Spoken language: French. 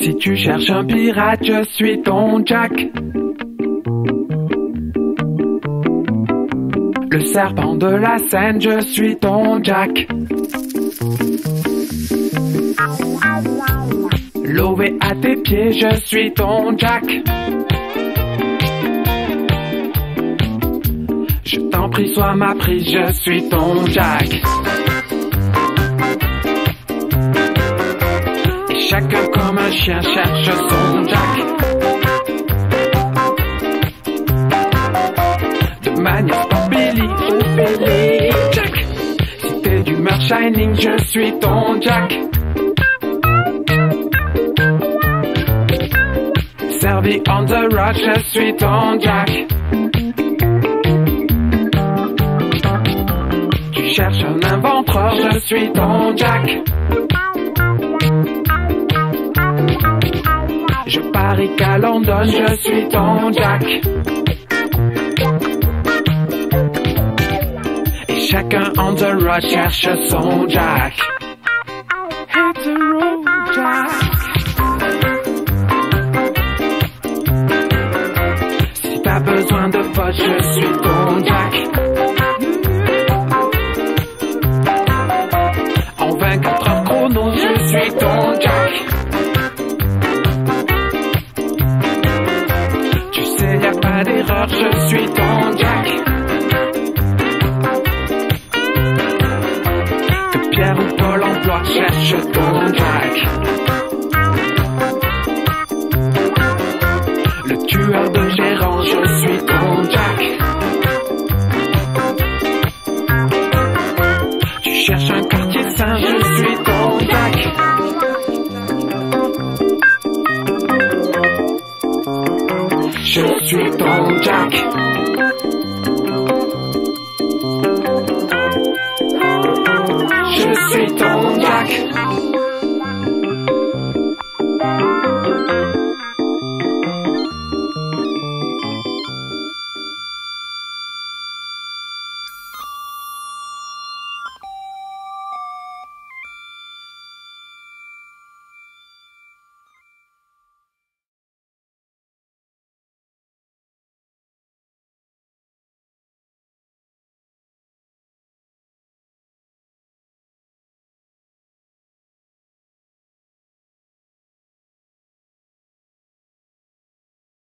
Si tu cherches un pirate, je suis ton Jack. Le serpent de la Seine, je suis ton Jack. Lové à tes pieds, je suis ton Jack. Je t'en prie, sois ma prise, je suis ton Jack. Et chacun comme un chien cherche son Jack. De manière Billy ou Billy Jack. Si t'es d'humeur shining, je suis ton Jack. Servi on the rock, je suis ton Jack. Tu cherches un inventeur, je suis ton Jack. Je parie qu'à London, je suis ton Jack. Et chacun on the road cherche son Jack. Hit the road, Jack. Si t'as besoin de potes, je suis ton Jack. En 24 heures chrono, je suis ton Jack. Tu sais, y a pas d'erreur, je suis ton Jack. Que Pierre ou Paul emploi, cherche ton Jack. Le tueur de gérant, je suis ton Jack. Tu cherches un quartier sain, je suis ton Jack. Je suis ton Jack. Je suis ton Jack.